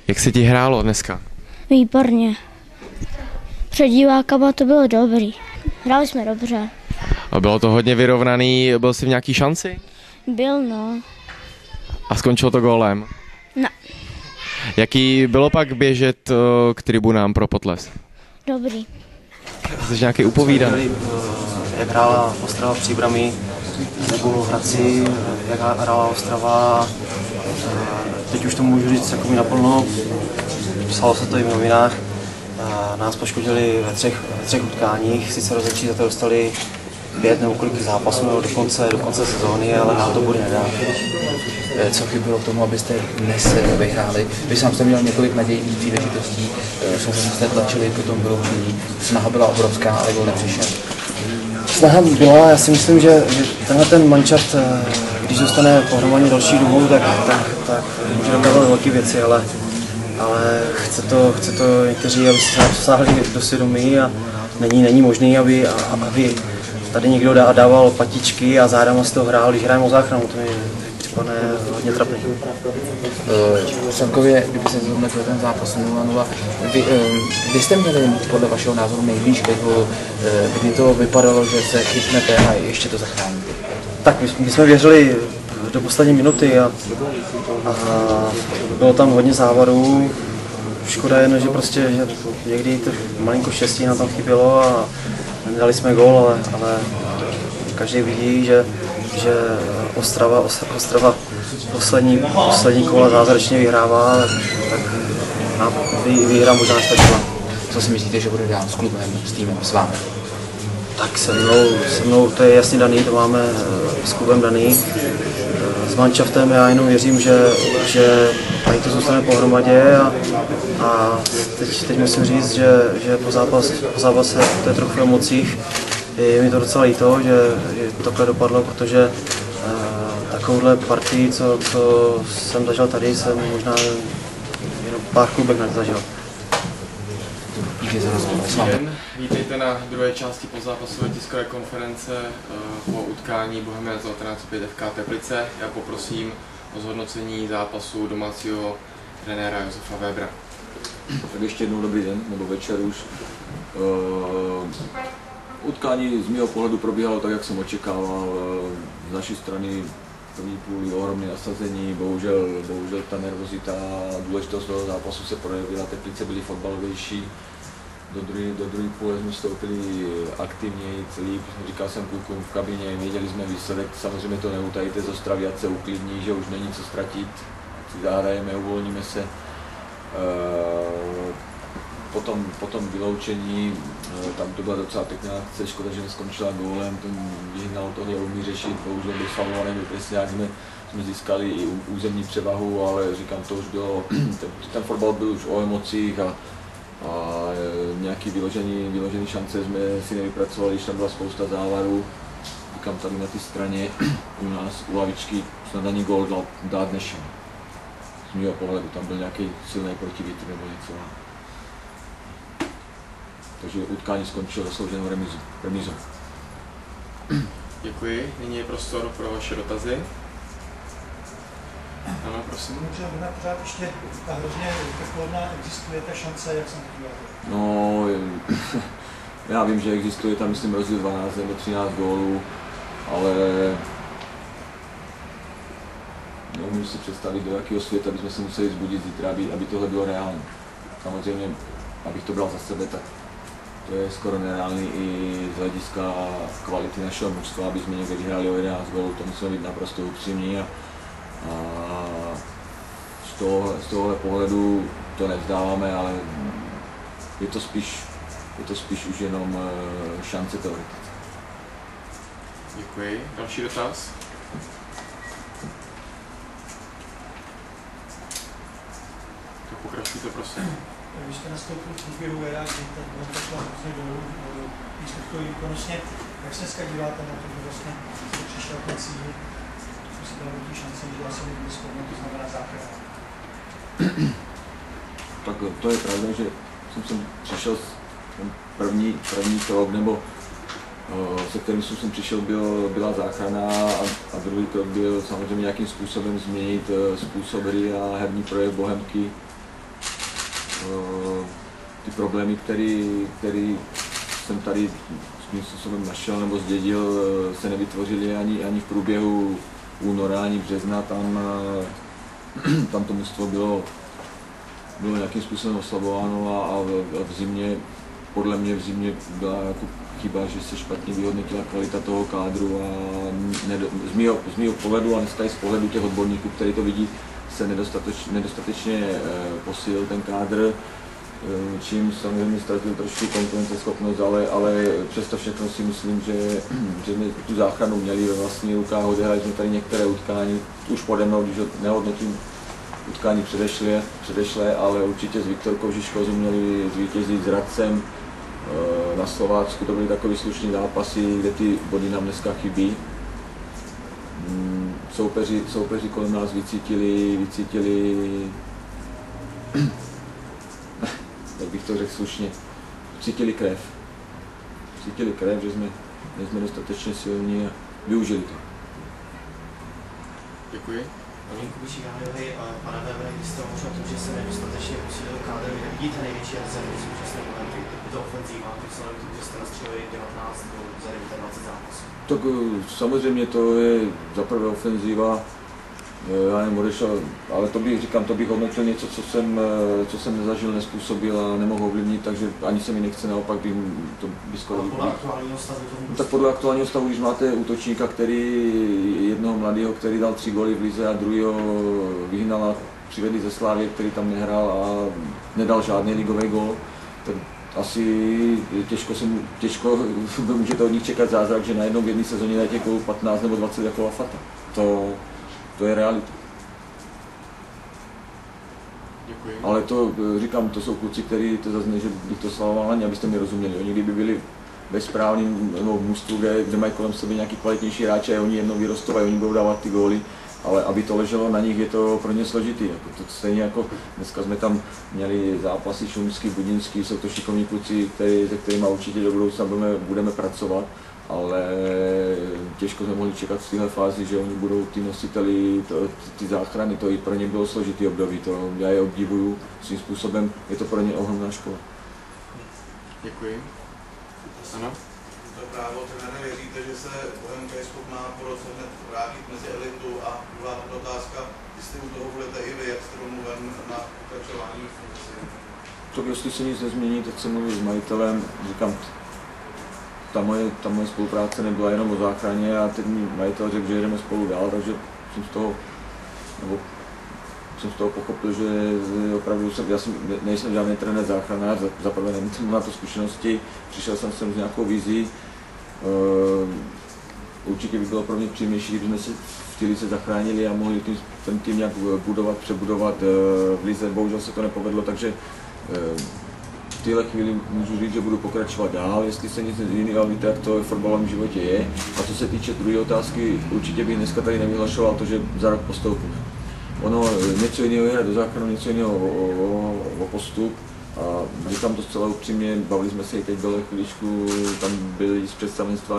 Jak se ti hrálo dneska? Výborně. Před divákama to bylo dobrý. Hráli jsme dobře. A bylo to hodně vyrovnaný, byl jsi v nějaký šanci? Byl, no. A skončilo to gólem? No. Jaký bylo pak běžet k tribunám pro potlesk? Dobrý. Jsi nějaký upovídaný? Jak hrála Ostrava Příbrami, nebo Hradci, jak hrála Ostrava. Teď už to můžu říct jako mi naplno, psalo se to i v novinách. Nás poškodili ve třech utkáních, sice rozhodčí za to dostali 5 nebo kolik zápasů nebo do konce sezóny, ale nám to bude nedá. Co chybělo k tomu, abyste dnes vyhráli? Vy sám jste měl několik nadějných příležitostí, jste tlačili po tom vyloučení, snaha byla obrovská, ale gól nepřišel. Snaha byla, já si myslím, že tenhle ten mančat, když zůstane pohromadě další dobu, tak může dokázat velké věci, ale chce to někteří, aby se dosáhli do svědomí a není možný, aby tady někdo dával patičky a zádama z toho hrál, když hrajeme o záchranu, to mi připadne hodně trapný. Celkově, kdyby se zhodnotil ten zápas 0-0, vy jste měli podle vašeho názoru nejblíž ke gólu, kdy to vypadalo, že se chytnete a ještě to zachráníte? Tak my jsme věřili do poslední minuty a bylo tam hodně závarů. Škoda je, že někdy to malinko štěstí nám tam chybělo a nedali jsme gól, ale každý vidí, že Ostrava poslední kola zázračně vyhrává, tak výhra možná stačila. Co si myslíte, že bude dál s klubem, s týmem, s vámi? Tak se mnou to je jasně daný, to máme s klubem daný. S manšaftem já jenom věřím, že tady to zůstane pohromadě a teď musím říct, že po zápase to je trochu v emocích. Je mi to docela líto, že takhle dopadlo, protože takovouhle partii, co jsem zažil tady, jsem možná jenom pár klubek nezažil. Vítejte na druhé části pozápasové tiskové konference po utkání Bohemia 1905 FK Teplice. Já poprosím o zhodnocení zápasu domácího trenéra Josefa Webera. Tak ještě jednou dobrý den, nebo večer už. Utkání z mého pohledu probíhalo tak, jak jsem očekával. Z naší strany první půl ohromné nasazení, bohužel ta nervozita a důležitost toho zápasu se projevila, Teplice byly fotbalovější. Do druhé půle jsme vstoupili aktivněji, říkal jsem klukům v kabině, věděli jsme výsledek, samozřejmě to neutajíte z Ostravy, ať se uklidní, že už není co ztratit, si zahrajeme, uvolníme se. Po tom vyloučení, tam to byla docela pěkná akce, škoda, že neskončila gólem, ten vyhnal tohle umí řešit, bohužel byl faulovaný, jak jsme získali i územní převahu, ale říkám, to už bylo, ten fotbal byl už o emocích a nějaký vyložený šance jsme si nevypracovali, když tam byla spousta závarů. Říkám, tady na té straně u nás, u lavičky, snad ani gól dát nešel. Z mého pohledu, tam byl nějaký silný protivítr nebo něco. Takže utkání skončilo zaslouženou remízou. Děkuji. Nyní je prostor pro vaše dotazy. Ano, prosím. Můžeme pořád ještě ta hrozně taková existuje ta šance, jak jsem to dělal? No, já vím, že existuje tam, myslím, rozdíl 12 nebo 13 gólů, ale neumím si představit, do jakého světa bychom se museli zbudit zítra, aby tohle bylo reálné. Samozřejmě, abych to bral za sebe, tak to je skoro nereálný i z hlediska kvality našeho mužstva, aby jsme někde vyhráli o 11 gólů, to musíme být naprosto upřímní. A z tohohle pohledu to nevzdáváme, ale je to spíš už jenom šance teoretické. Děkuji. Další dotaz? Tak pokračujte, prosím. Vy jste nastoupil v průběhu éra, kdy ten byl takhle hrozně dolů, výsledkový výkonnostně. Jak se dneska díváte na to, že vlastně jste přišel k cíli? Si dal velký šance, že asi nebude schopno, to znamená záchrana. Tak to je pravda, že jsem sem přišel ten první krok, nebo se kterým jsem přišel, byla záchrana a druhý krok byl samozřejmě nějakým způsobem změnit způsob hry a herní projev Bohemky. ty problémy, který jsem tady svým způsobem našel nebo zdědil, se nevytvořily ani v průběhu února, ani března. Tam to mužstvo bylo nějakým způsobem oslabováno a v zimě, podle mě v zimě byla jako chyba, že se špatně vyhodnotila kvalita toho kádru a z mého pohledu a dneska i z pohledu těch odborníků, kteří to vidí, se nedostatečně posílil ten kádr, čím samozřejmě ztratil trošku konkurenceschopnost, ale přesto všechno si myslím, že jsme tu záchranu měli ve vlastních rukách, odehrali jsme tady některé utkání, už pode mnou, když nehodnotím utkání předešlé, ale určitě s Viktorkou Žižkou jsme měli zvítězit s Hradcem. Na Slovácku to byly takové slušné zápasy, kde ty body nám dneska chybí. Soupeři kolem nás vycítili jak bych to řekl slušně, cítili krev, že jsme dostatečně silní a využili to. Děkuji. Paní Kubičík, pane Webere, když jste hovořil o tom, že se nedostatečně posílil kádr, vy nevidíte největší rezervy v současné momentu, je to ofenzíva, vzhledem k tomu, že jste nastřelili 19 gólů za 29 zápasů. Tak samozřejmě to je zaprvé ofenzíva, já nevím, odešel, ale to bych hodnotil něco, co jsem nezažil, nezpůsobil a nemohl ovlivnit, takže ani se mi nechce, naopak to by skoro... Podle aktuálního stavu toho... Tak podle aktuálního stavu, když máte útočníka, jednoho mladého, který dal 3 góly v lize a druhého vyhnal a přivedli ze Slávie, který tam nehrál a nedal žádný ligový gól, tak asi těžko můžete od nich čekat zázrak, že najednou v jedné sezóně dají těch gólů 15 nebo 20 jako Lafata. To je realita. Děkuji. Ale to říkám, to jsou kluci, kteří to zase, že bych to slavoval ani, abyste mi rozuměli. Oni kdyby byli ve správném mužstvu, kde mají kolem sebe nějaký kvalitnější hráče a oni jednou vyrostou a oni budou dávat ty góly, ale aby to leželo na nich, je to pro ně složitý. Jako to stejně jako dneska jsme tam měli zápasy Šumský, Budinský, jsou to šikovní kluci, se kterými určitě do budoucna budeme pracovat, ale těžko jsme mohli čekat v téhle fázi, že oni budou ty nositeli, ty záchrany, to i pro ně bylo složitý období, to já je obdivuju svým způsobem, je to pro ně ohromná škola. Děkuji. Ano? To právo, trenére, věříte, že se Bohemka je schopná po roce hned vrátit mezi elitu a druhá otázka, jestli u toho budete i vy, jak jste domluven na pokračování funkci? Tak jestli se nic nezmění, tak se mluví s majitelem, říkám, ta moje spolupráce nebyla jenom o záchraně a teď mi majitel řekl, že jedeme spolu dál, takže jsem z toho pochopil, že opravdu já nejsem žádný trenér záchranář, zaprvé nemám na to zkušenosti, přišel jsem sem s nějakou vizí. Určitě by bylo pro mě příjemnější, kdybychom se v té lize zachránili a mohli ten tým nějak přebudovat v lize. Bohužel se to nepovedlo, takže v téhle chvíli můžu říct, že budu pokračovat dál, jestli se nic nezmění, ale víte, jak to v fotbalovém životě je. A co se týče druhé otázky, určitě bych dneska tady nevyhlašoval to, že za rok postoupíme. Ono něco jiného je do záchranu, něco jiného o postup. A říkám to zcela upřímně, bavili jsme se i teď dole chvíličku, tam byli z představenstva.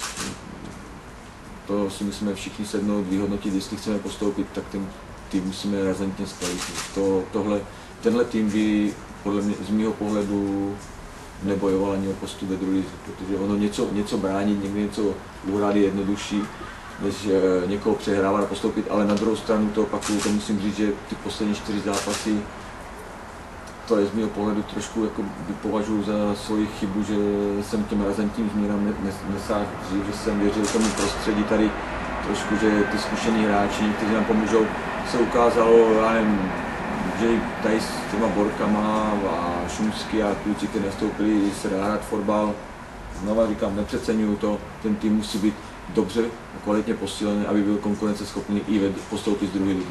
To si musíme všichni sednout, vyhodnotit, jestli chceme postoupit, tak ten tým musíme razantně zkvalitnit. Tenhle tým by podle mě, z mého pohledu nebojoval ani o postup ve druhé, protože ono něco bránit, někdy něco uhrát je jednodušší, než někoho přehrávat a postoupit, ale na druhou stranu to opakuju, to musím říct, že ty poslední 4 zápasy, to je z mého pohledu trošku jako považuji za svoji chybu, že jsem těm razantním změnám nesáhl dřív, že jsem věřil tomu prostředí tady trošku, že ty zkušení hráči, kteří nám pomůžou, se ukázalo, já nevím, že tady s těma Borkama a Šumský a kluci, kteří nastoupili, se dá hrát fotbal. Znova říkám, nepřeceňuju to, ten tým musí být dobře a kvalitně posílený, aby byl konkurenceschopný i postoupit z druhé ligy.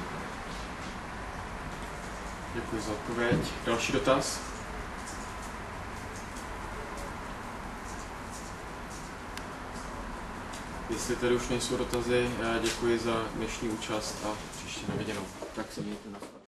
Děkuji za odpověď. Další dotaz? Jestli tedy už nejsou dotazy, děkuji za dnešní účast a příště na viděnou. Tak se mějte na